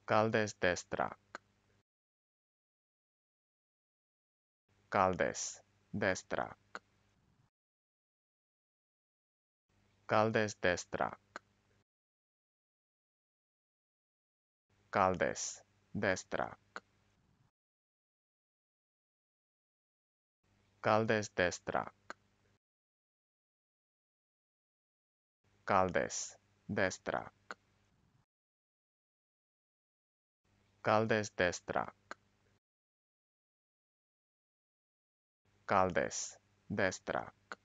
Caldes d'Estrac. Caldes d'Estrac. Caldes d'Estrac. Caldes d'Estrac. Caldes d'Estrac. Caldes d'Estrac. Caldes d'Estrac. Caldes d'Estrac.